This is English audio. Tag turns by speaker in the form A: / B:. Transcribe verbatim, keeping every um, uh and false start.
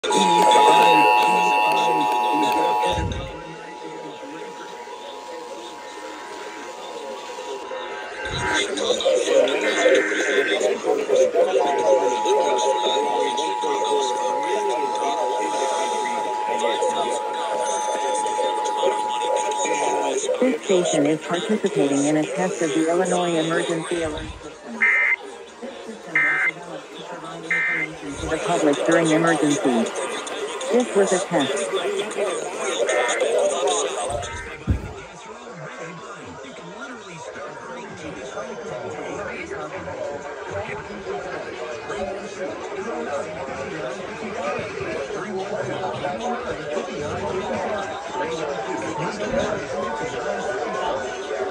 A: This station is participating in a test of the Illinois Emergency Alert System. This system was developed to provide information to the public during emergencies. This was a test.